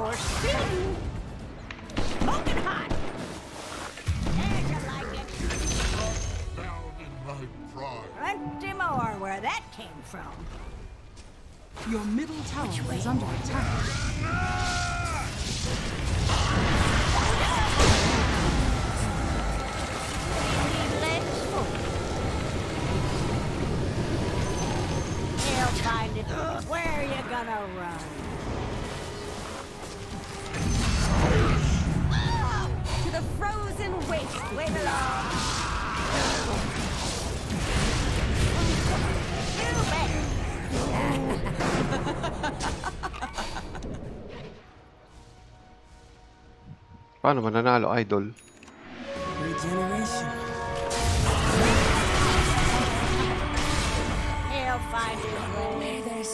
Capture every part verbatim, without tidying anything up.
You're still smoking hot. How'd you like it? Down in my pride. Plenty more where that came from. Your middle tower is under attack. He'll find it. Where you gonna run? To the frozen waste. Wait along. You bet. Paano mananalo, idol? Regeneration. He'll find his way.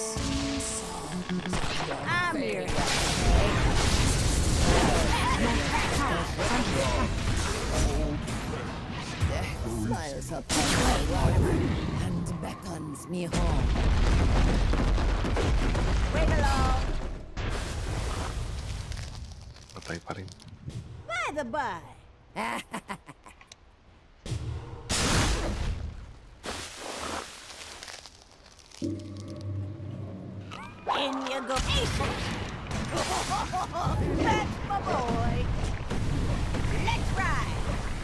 I'm here. Smiles up my water and beckons me home. Wait along. Patay pa rin. By the by. In you go. That's my boy. Let's ride.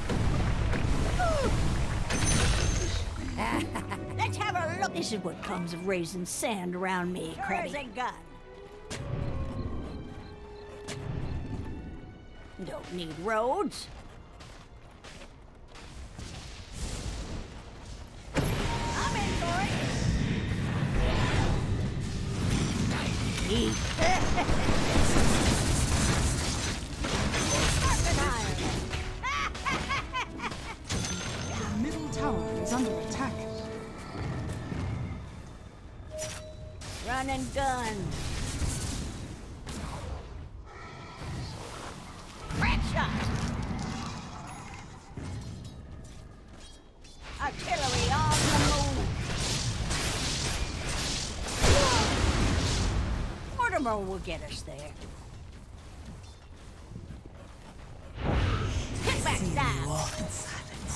Let's have a look. This is what comes of raising sand around me, Where's a gun? Don't need roads. I'm in for it. Eat. Your middle tower is under attack. Run and gun. Rat shot. Artillery on the move. Mortimer will get us there. Get back down. Walk in silence.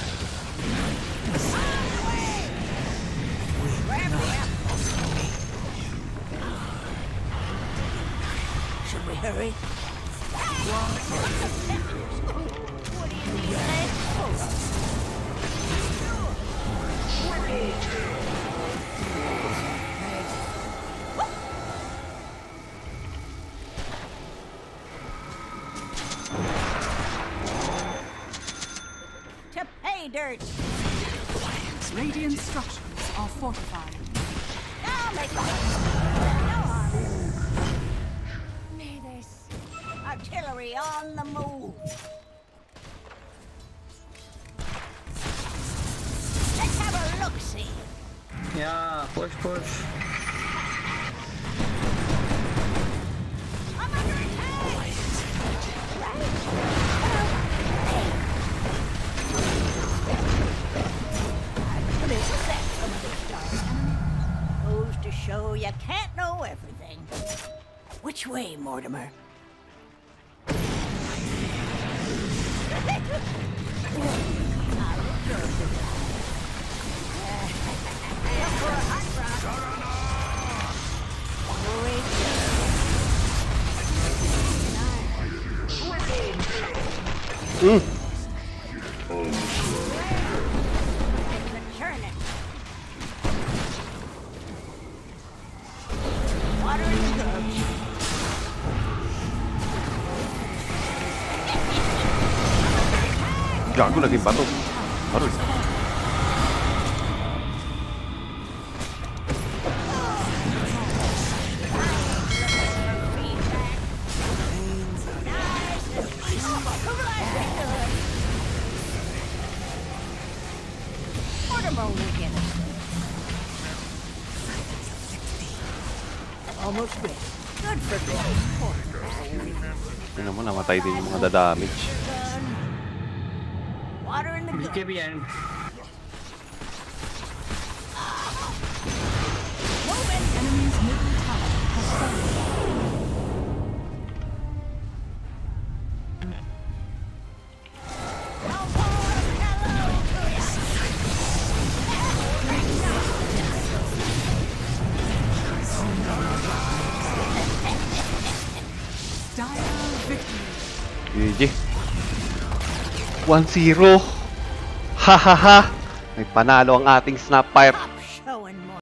On the way. Grab me up. Should we hurry? What do you need legs for? To pay dirt. Radiant structures are fortified. I'll make it. No harm. May this artillery on the move. Let's have a look-see. Yeah, push, push. I'm under attack. Right. Put it set from the start. Goes to show you can't know everything. Which way, Mortimer? Mm. Water in the gulch. Gago, naging bato. Aroy. Almost ready. Good for me. Tingnan mo, namatay din yung mga da-damage. Water in the B K B gulch. end. Enemy's middle tower has fallen. G G. one zero. Ha ha ha. May panalo ang ating Snapfire